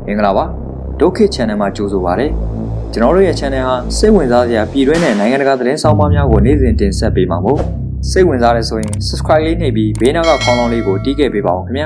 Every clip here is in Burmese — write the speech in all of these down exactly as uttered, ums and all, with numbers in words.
င်္ဂလာပါဒုက္ခ channel မှာကြိုဆိုပါရစေကျွန်တော်တို့ရဲ့ channel ဟာစိတ်ဝင်စားစရာပြည်တွင်းနဲ့နိုင်ငံတကာသတင်းဆောင်ပါများကိုနေ့စဉ်တင်ဆက်ပေးမှာမို့စိတ်ဝင်စားရဲဆိုရင် subscribe လေးနှိပ်ပြီးဘေးနောက်ကခေါင်းလောင်းလေးကိုတီးခဲ့ပေးပါဦးခင်ဗျာ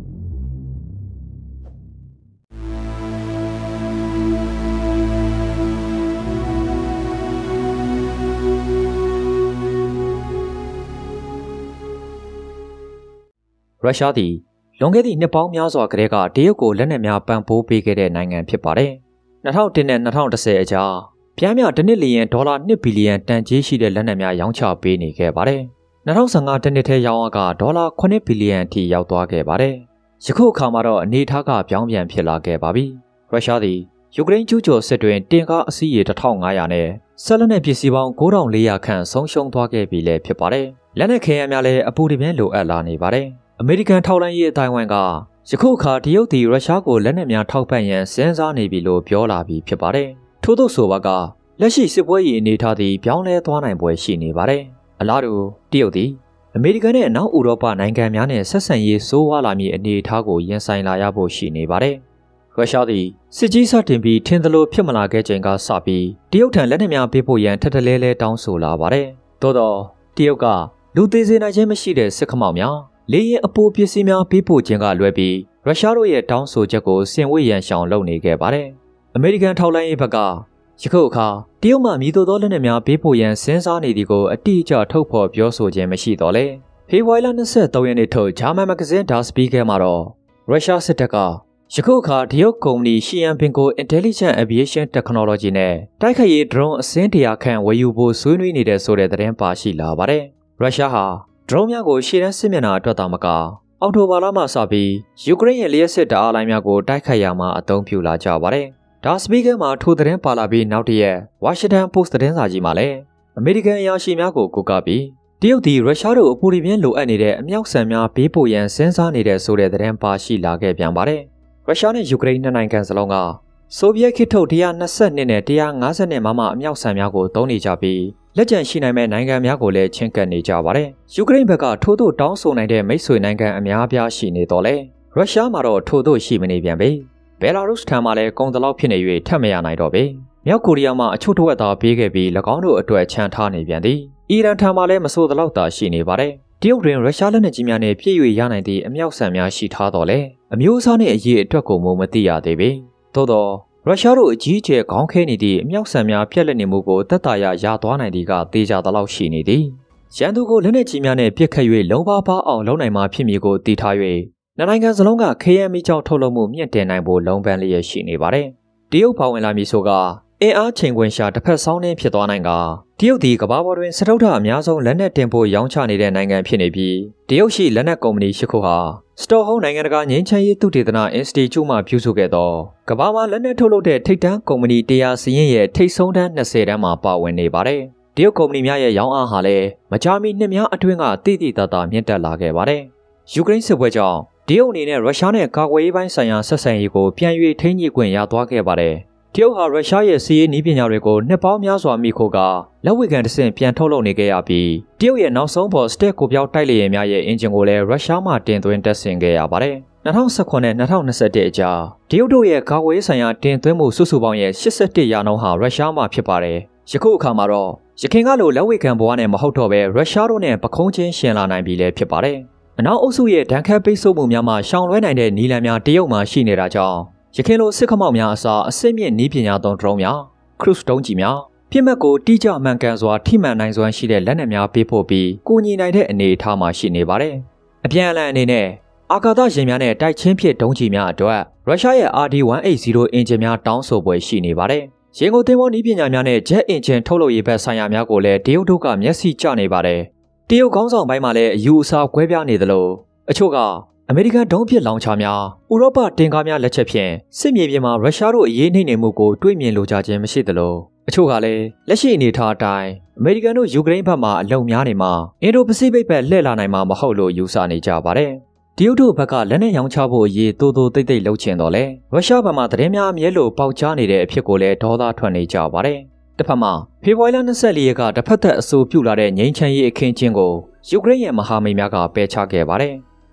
ရုရှားသည်လွန်ခဲ့သည့်နှစ်ပေါင်းများစွာကတည်းကတရုတ်ကိုလက်နက်များပံ့ပိုးပေးခဲ့တဲ့နိုင်ငံဖြစ်ပါတယ်။၂၀၀၁နဲ့၂၀၁၀အကြားပြားများတစ်နှစ်လျင်ဒေါ်လာ၂ဘီလီယံတန်ကြေးရှိတဲ့လက်နက်များရောင်းချပေးနေခဲ့ပါတယ်။၂၀၁၅တနှစ်ထဲရောင်းအားကဒေါ်လာခုနှစ်ဘီလီယံအထိရောက်သွားခဲ့ပါတယ်။ယခုအခါမှာတော့အနေအထားကပြောင်းပြန်ဖြစ်လာခဲ့ပါပြီ။ရုရှားသည်ယူကရိန်းကျူးကျော်စစ်တွင်တင်ကားအစီးရေတစ်ထောင်ငါးရာနဲ့ဆက်လက်နက်ပစ္စည်းပေါင်း၉ထောင်လေးရာခန့်ဆုံးရှုံးသွားခဲ့ပြီလည်းဖြစ်ပါတယ်။လက်နက်ခဲယမ်းများလည်းအပူတပြင်းလိုအပ်လာနေပါတယ်။အမေရိကန်ထောက်လှမ်းရေးအတိုင်းအဝန်ကယခုအခါတရုတ်သည်ရုရှားကိုလက်နက်များထောက်ပံ့ရန်စဉ်းစားနေပြီလို့ပြောလာပြီးဖြစ်ပါတယ်။ထို့သောဆိုပါကလက်ရှိစစ်ပွဲရဲ့အနေအထားသည်ပြောင်းလဲသွားနိုင်ပွဲရှိနေပါတယ်။အလားတူတရုတ်သည်အမေရိကန်နဲ့အနောက်ဥရောပနိုင်ငံများနဲ့ဆက်ဆံရေးဆိုးဝါးလာမည့်အနေအထားကိုရင်ဆိုင်လာရဖို့ရှိနေပါတယ်။ရုရှားသည်စစ်ကြီးစတင်ပြီးထင်သလိုဖြစ်မလာခဲ့ချိန်ကစပြီးတရုတ်ထံလက်နက်များပေးဖို့ရန်ထပ်တလဲလဲတောင်းဆိုလာပါတယ်။သို့သောတရုတ်ကလူသေးစေနိုင်ခြင်းမရှိတဲ့စစ်ခမောက်များလေရင်အပိုပစ္စည်းများပေးပို့ခြင်းကလွဲပြီးရုရှားတို့ရဲ့တောင်းဆိုချက်ကိုဆင်ဝေးရန်ရှောင်လုပ်နေခဲ့ပါတယ်။အမေရိကန်ထောက်လှမ်းရေးဘက်ကယခုအခါတရုတ်မှမြည်သောလက်နက်များပေးပို့ရန်စဉ်းစားနေသည်ကိုအတိအကျထုတ်ဖော်ပြောဆိုခြင်းမရှိတော့လေ။ဖေဖော်ဝါရီလ၂၃ရက်နေ့ထုတ်ဂျာမန်မဂ္ဂဇင်းဒါစပီကဲမှာတော့ရုရှားစစ်တပ်ကယခုအခါတရုတ်ကုမ္ပဏီရှီယန်ပင်ကို Intelligent Aviation Technology နဲ့တိုက်ခိုက်ရေးဒရုန်းအစင်းတရာခန့်ဝယ်ယူဖို့ဆွေးနွေးနေတဲ့ဆိုတဲ့သတင်းပါရှိလာပါတယ်။ရုရှားဟာဒရုန်းများကိုရှေ့တန်းစစ်မျက်နှာအတွက်သာမကအောက်တိုဘာလမှစပြီးယူကရိန်းရဲ့လျှက်စစ်ဓာတ်အားလိုင်းများကိုတိုက်ခိုက်ရမှာအသုံးပြုလာကြပါတယ်။ဒါစပီကဲမှာထိုသတင်းပါလာပြီးနောက်တရက်ဝါရှင်တန်ပို့စ်သတင်းစာကြီးမှာလည်းအမေရိကန်အရာရှိများကိုကိုးကားပြီးတရုတ်သည်ရုရှားတို့အပူပြင်းလိုအပ်နေတဲ့အမြောက်ဆန်များပေးပို့ရန်စဉ်းစားနေတဲ့ဆိုတဲ့သတင်းပါရှိလာခဲ့ပြန်ပါတယ်။ရုရှားနဲ့ယူကရိန်းနှစ်နိုင်ငံစလုံးကဆိုဗီယက်ခေတ်ထုတ်၁၂၂နဲ့၁၅၂မမအမြောက်ဆန်များကိုသုံးနေကြပြီးလက်ကျန်ရှိနိုင်မဲ့နိုင်ငံများကိုလည်းချင်းကပ်နေကြပါတယ်။ယူကရိန်းဘက်ကထို့သို့တောင်းဆိုနိုင်တဲ့မိတ်ဆွေနိုင်ငံအများအပြားရှိနေတော့လေ။ရုရှားမှာတော့ထို့သို့ရှိမနေပြန်ပြီ။ဘယ်လာရုစ်ထံမှာလည်းကုန်တလောက်ဖြစ်နေ၍ထပ်မရနိုင်တော့ပြီ။မြောက်ကိုရီးယားမှာအချို့တစ်ဝက်သာပေးခဲ့ပြီး၎င်းတို့အတွက်ချန်ထားနေပြန်သည်။အီရန်ထံမှာလည်းမဆိုးတလောက်သာရှိနေပါတယ်။တရုတ်တွင်ရုရှားလက်နက်ကြီးများနဲ့ပြည့်၍ရနိုင်သည့်အမြောက်ဆန်များရှိထားတော့လေ။အမျိုးအစားနဲ့အရေးအတွက်ကိုမသိရသေးပေ။သို့တော့ရုရှားတို့အကြီးအကျယ်ခေါင်းခဲနေသည့်အမြောက်ဆန်များပြက်လက်နေမှုကိုတက်တာရရသွားနိုင်သည်ကသေချာသလောက်ရှိနေသည်။ရန်သူကိုလက်နက်ကြီးများနဲ့ပစ်ခတ်၍လုံပါပါအောင်လုံနိုင်မှာဖြစ်မည်ကိုတည်ထား၍နိုင်ငံစလုံးကခဲယမ်းမီးကျောက်ထုတ်လုပ်မှုမြင့်တင်နိုင်ဖို့လုံပန်းလျက်ရှိနေပါတယ်။တရုတ်ပါဝင်လာမည်ဆိုကအင်အားချိန်ခွင်ရှာတစ်ဖက်ဆောင်းနှင်းဖြစ်သွားနိုင်ကတရုတ်သည်ကမ္ဘာပေါ်တွင်စတုတ္ထအများဆုံးလက်နက်တင်ပို့ရောင်းချနေတဲ့နိုင်ငံဖြစ်နေပြီးတရုတ်ရှိလက်နက်ကုမ္ပဏီရှစ်ခုဟာစတော့ဟုံးနိုင်ငံတကာငြိမ်းချမ်းရေးသုတေသနအင်စတီကျုမှပြုစုခဲ့သောကမ္ဘာမှာလက်နက်ထုတ်လုပ်တဲ့ထိပ်တန်းကုမ္ပဏီ၁၀၀စီးရင်ရဲ့ထိပ်ဆုံးတန်း၂၀တန်းမှာပါဝင်နေပါတယ်။တရုတ်ကုမ္ပဏီများရဲ့ရောင်းအားဟာလည်းမကြာမီနှစ်များအတွင်းကတိတိတသာမြင့်တက်လာခဲ့ပါတယ်။ယူကရိန်းစစ်ပွဲကြောင့်တရုတ်အနေနဲ့ရုရှားနဲ့ကာကွယ်ရေးပိုင်းဆိုင်ရာဆက်ဆံရေးကိုပြန်၍ထိန်းညှိခွင့်ရသွားခဲ့ပါတယ်။တရုတ်ဟာရုရှားရဲ့စီးရေးနည်းပညာတွေကိုနှစ်ပေါင်းများစွာမိခိုးကလက်ဝှေခံတဆင့်ပြန်ထုတ်လုပ်နေခဲ့ရပြီးတရုတ်ရဲ့နောက်ဆုံးပေါ်စတက်ကိုပြောက်တိုက်လေယာဉ်များရဲ့အင်ဂျင်ကိုလည်းရုရှားမှတင်သွင်းတက်ဆင်ခဲ့ရပါတယ်။၂၀၁၇နဲ့၂၀၂၁အကြားတရုတ်တို့ရဲ့ကာကွယ်ရေးဆိုင်ရာတင်သွင်းမှုစုစုပေါင်းရဲ့၈၁ရာနှုန်းဟာရုရှားမှဖြစ်ပါတယ်။ယခုအခါမှာတော့ရခိုင်ကလိုလက်ဝှေခံဘဝနဲ့မဟုတ်တော့ဘဲရုရှားတို့နဲ့ပခုံးချင်းရှင်လာနိုင်ပြီလည်းဖြစ်ပါတယ်။အနောက်အုပ်စုရဲ့ဒဏ်ခတ်ပိတ်ဆို့မှုများမှရှောင်လွှဲနိုင်တဲ့နည်းလမ်းများတရုတ်မှရှိနေတာကြောင့်ရခိုင်လိုစစ်ခမောက်များအစားအစစ်မြင့်နည်းပညာသုံးဒရုန်းများခရုစ်ဒုံးကြီးများပြစ်မှတ်ကိုတိကျမှန်ကန်စွာထိမှန်နိုင်စွမ်းရှိတဲ့လက်နက်များပေးပို့ပြီးကိုညီနိုင်တဲ့အနေအထားမှာရှိနေပါတယ်။အပြန်အလှန်အနေနဲ့အာကာသယာဉ်များနဲ့တိုက်ချင်းဖြစ်ဒုံးကြီးများအတွက်ရုရှားရဲ့ အာရ် ဒီ ၁၈၀ အင်ဂျင်များတောင်းဆိုပွဲရှိနေပါတယ်။ရေငုံသင်္ဘောနည်းပညာများနဲ့ဂျက်အင်ဂျင်ထုတ်လုပ်ရေးဘက်ဆိုင်ရာများကိုလည်းတရုတ်တို့ကမျက်စိကျနေပါတယ်။တရုတ်ခေါင်းဆောင်ပိုင်းမှာလည်းအယူအဆကွဲပြားနေသလိုအချို့ကအမေရိကန်ဒုံးပစ်လောင်ချာများဥရောပတင်ကားများလက်ချက်ဖြင့်စစ်မြေပြင်မှာရုရှားတို့အရေးနှိမ့်နေမှုကိုတွေ့မြင်လိုကြခြင်းမရှိသလိုအချို့ကလည်းလက်ရှိအနေအထားအတိုင်းအမေရိကန်တို့ယူကရိန်းဘက်မှအလုံများနေမှာအင်ဒိုပစိဖိတ်ဘက်လှည့်လာနိုင်မှာမဟုတ်လို့ယူဆနေကြပါတယ်။တရုတ်တို့ဘက်ကလက်နက်ရောင်းချဖို့အရေးတိုးတိုးတိတ်တိတ်လှုပ်ချင်တော့လေရုရှားဘက်မှသတင်းများအမြဲလိုပေါက်ကြားနေတဲ့အဖြစ်ကိုလည်းဒေါသထွက်နေကြပါတယ်။တစ်ဖက်မှာဖေဖော်ဝါရီလ၂၄ရက်ကတစ်ဖက်သက်အဆိုပြုလာတဲ့ငြိမ်းချမ်းရေးအခင်းအကျင်းကိုယူကရိန်းရဲ့မဟာမိတ်များကပယ်ချခဲ့ပါတယ်။တရုတ်ကလည်းလက်ရှိအနေအထားအတိုင်းအမေရိကန်တို့ယူကရိန်းဘက်မှအလုံများနေမှာအင်ဒိုပစိဖိတ်ဘက်လှည့်လာနိုင်မှာမဟုတ်လို့ယူဆနေကြပါတယ်။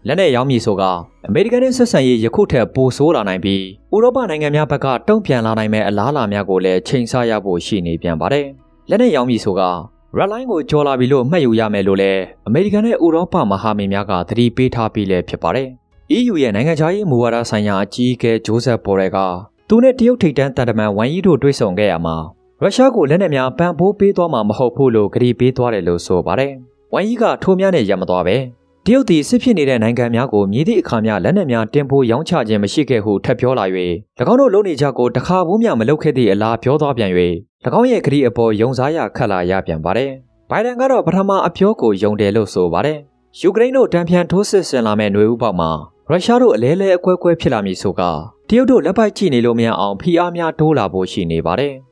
လက်နက်ရောင်းမည်ဆိုကအမေရိကန်နဲ့ဆက်ဆံရေးယခုထက်ပိုဆိုးလာနိုင်ပြီးဥရောပနိုင်ငံများဘက်ကတုံ့ပြန်လာနိုင်မဲ့အလားအလာများကိုလည်းချိန်ဆရဖို့ရှိနေပြန်ပါတယ်။လက်နက်ရောင်းမည်ဆိုကRed Line ကိုကျော်လာပြီလို့မှတ်ယူရမယ်လို့လည်းအမေရိကန်နဲ့ဥရောပမဟာမိတ်များကသတိပေးထားပြီးလည်းဖြစ်ပါတယ်။ E U ရဲ့နိုင်ငံခြားရေးမူဝါဒဆိုင်ရာအကြီးအကဲဂျိုးဆက်ဘော်ရယ်ကသူနဲ့တရုတ်ထိပ်တန်းတပ်တမန်ဝမ်ယီတို့တွေ့ဆုံခဲ့ရမှာရုရှားကိုလက်နက်များပံ့ပိုးပေးသွားမှာမဟုတ်ဘူးလို့ကတိပေးသွားတယ်လို့ဆိုပါတယ်။ဝမ်ယီကထိုးများနဲ့ရမသွားပဲတရုတ်သည်စစ်ဖြစ်နေတဲ့နိုင်ငံများကိုမြည်သည့်အခါမျှလက်နက်များတင်ပို့ရောင်းချခြင်းမရှိခဲ့ဟုထပ်ပြောလာ၍၎င်းတို့လုံနေကြကိုတခါဘူးမျှမလုပ်ခဲ့သည့်အလားပြောသွားပြန်၍၎င်းရဲ့ကတိအပေါ်ယုံစားရခက်လာရပြန်ပါတယ်။ဘိုင်ဒန်ကတော့ပထမအပြောကိုယုံတယ်လို့ဆိုပါတယ်။ယူကရိန်းတို့တံပြန်ထိုးစစ်ဆင်လာမဲ့ຫນွေဥပေါက်မှာရုရှားတို့အလဲလဲအကွဲကွဲဖြစ်လာမည်ဆိုကတရုတ်တို့လက်ပိုက်ကြည့်နေလို့မရအောင်ဖိအားများတိုးလာဖို့ရှိနေပါတယ်။